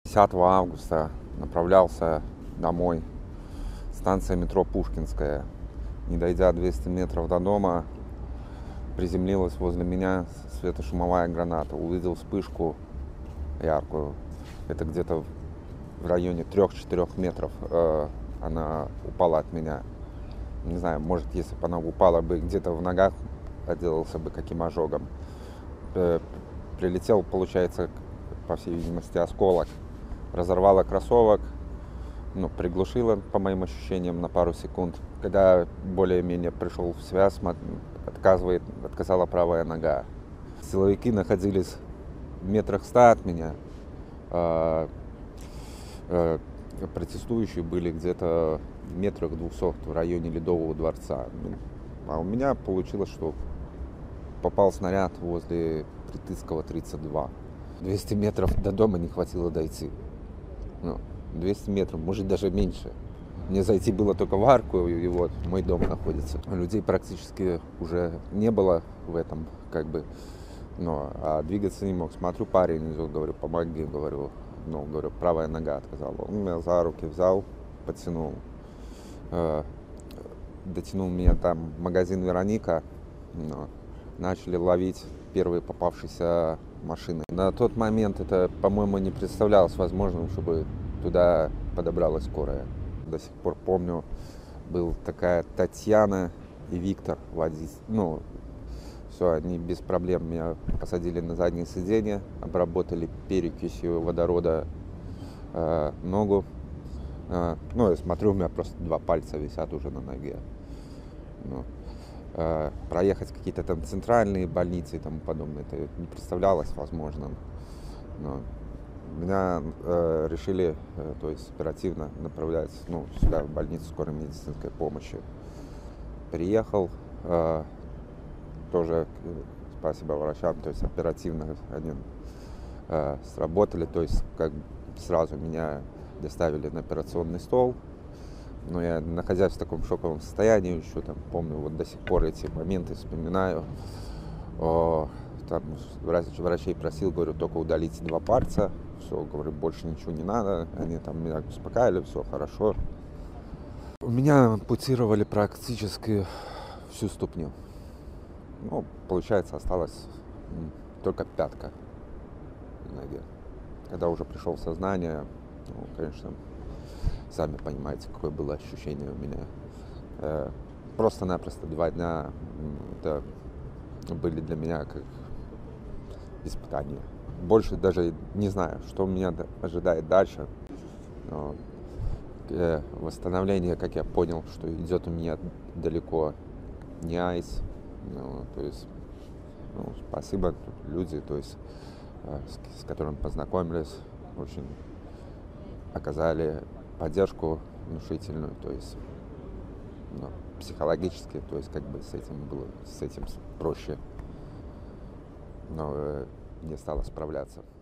10 августа направлялся домой. Станция метро Пушкинская. Не дойдя 200 метров до дома, приземлилась возле меня светошумовая граната. Увидел вспышку яркую. Это где-то в районе 3-4 метров она упала от меня. Не знаю, может, если бы она упала бы где-то в ногах, отделался бы каким ожогом. Прилетел, получается, по всей видимости, осколок. Разорвало кроссовок, приглушило, по моим ощущениям, на пару секунд. Когда более-менее пришел в связь, отказала правая нога. Силовики находились в метрах 100 от меня. Протестующие были где-то в метрах 200 в районе Ледового дворца. А у меня получилось, что попал снаряд возле Притыцкого 32. 200 метров до дома не хватило дойти. 200 метров, может даже меньше. Мне зайти было только в арку, и вот мой дом находится. Людей практически уже не было в этом, а двигаться не мог. Смотрю, парень идет, говорю, помоги, говорю, правая нога отказала. Он меня за руки взял, подтянул. Дотянул меня там в магазин Вероника. Начали ловить первые попавшиеся машины. На тот момент это, по-моему, не представлялось возможным, чтобы туда подобралась скорая. До сих пор помню, был такая Татьяна и Виктор водитель. Все, они без проблем меня посадили на заднее сиденье, обработали перекисью водорода ногу. Я смотрю, у меня просто 2 пальца висят уже на ноге. Проехать какие-то там центральные больницы и тому подобное, это не представлялось возможным. Но меня решили, оперативно направлять сюда, в больницу скорой медицинской помощи. Приехал, тоже спасибо врачам, оперативно они сработали, сразу меня доставили на операционный стол. Но я, находясь в таком шоковом состоянии, еще помню, до сих пор эти моменты вспоминаю. Врачей просил, говорю, только удалите 2 пальца. Все, говорю, больше ничего не надо. Они меня успокаивали, все хорошо. У меня ампутировали практически всю ступню. Получается, осталась только пятка в ноге. Когда уже пришел в сознание, конечно, сами понимаете, какое было ощущение у меня. Просто-напросто 2 дня это были для меня как испытания. Больше даже не знаю, что меня ожидает дальше. Но восстановление, как я понял, что идет у меня далеко не айс. Спасибо люди, с которыми познакомились, очень оказали поддержку внушительную, психологически, с этим проще, но не стало справляться.